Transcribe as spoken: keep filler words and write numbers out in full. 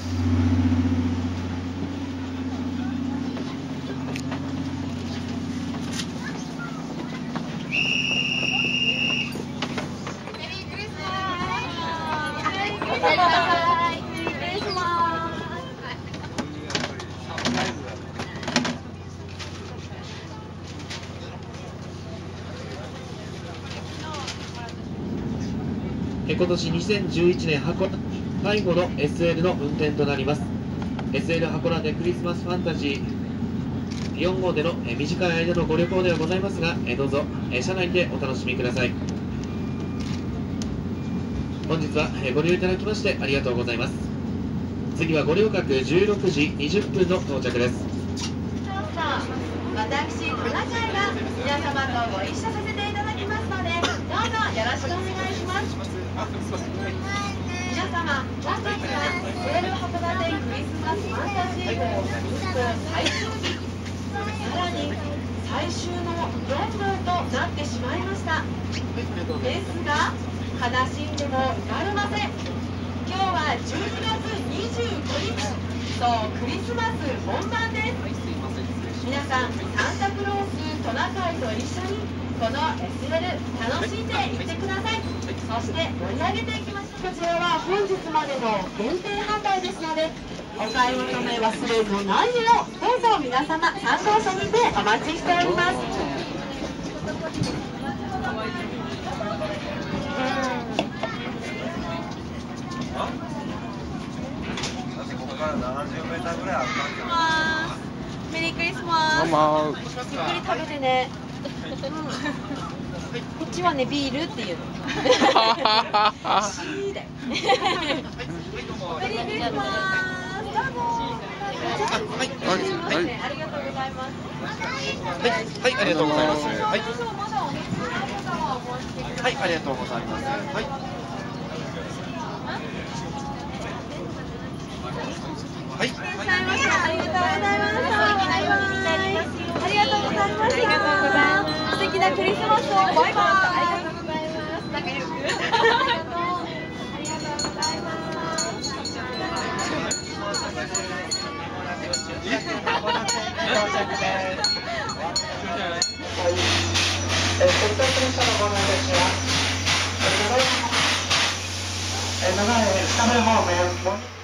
今年にせんじゅういちねん函館最後の エスエル の運転となります。 エスエル 函館クリスマスファンタジーよん号での短い間のご旅行ではございますが、どうぞ車内でお楽しみください。本日はご利用いただきましてありがとうございます。次はご両角じゅうろくじにじゅっぷんの到着です。 私、トナカイが皆様とご一緒させていただきますので、どうぞよろしくお願いします。皆様、本日は エスエル 函館クリスマスファンタジー号運行最終日、さらに最終のよん号となってしまいました。ですが、悲しんでもなりません。今日はじゅうにがつにじゅうごにち、そうクリスマス本番です。皆さん、サンタクローストナカイと一緒にこの エスエル 楽しんでいってください。そして盛り上げていきましょう。こちらは本日までの限定販売ですので、お買い求め忘れのないよう、どうぞ皆様参考書にてお待ちしております。メリークリスマス。ゆっくり食べてね。こっちはね、ビールっていうの。シーだよ。メリークリスマス。どうぞ。はい、ありがとうございます。 はい、はい、ありがとうございます。はい。はい、ありがとうございます。はい。はい。 ありがとうございます。ありがとうございました。素敵なクリスマスを。バイバイ。ありがとうございます。仲良く。ありがとう。ありがとうございます。到着です。え、国際電車のご案内いたします。え、長い、え、長い、北目方面。